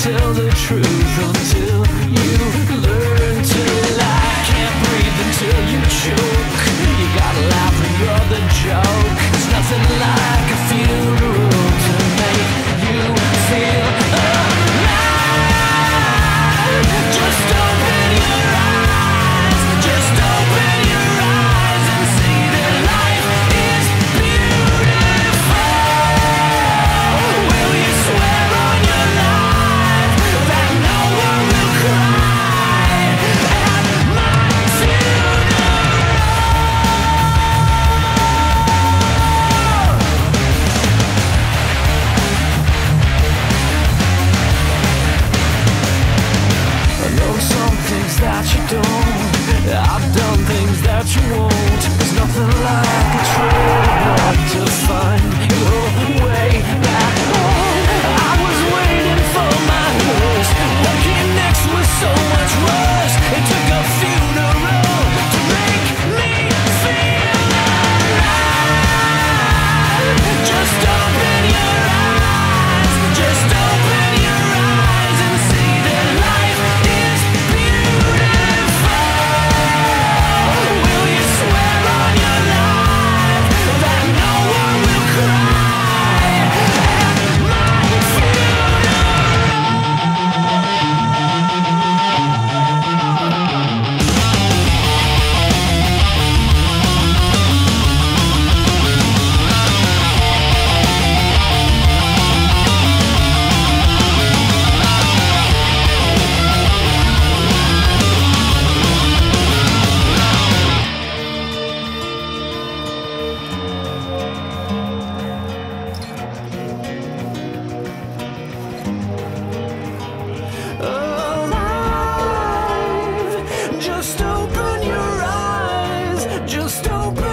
tell the truth until you learn to lie. Can't breathe until you choke. You gotta laugh when you're the joke. There's nothing like a funeral to make you feel alive. Just open your eyes. Just open your eyes and see that life is beautiful. Will you swear on your life that no one will cry at my I know some things that you don't. I've done things that you won't. There's nothing like a trail of blood to find your way back home. I was waiting for my hearse. Walking next was so much worse. It took a funeral to make me feel alive. Just open your eyes. Just open your eyes and see that life is beautiful. Will you swear on your life that no one will cry at my alive. Just open your eyes. Just open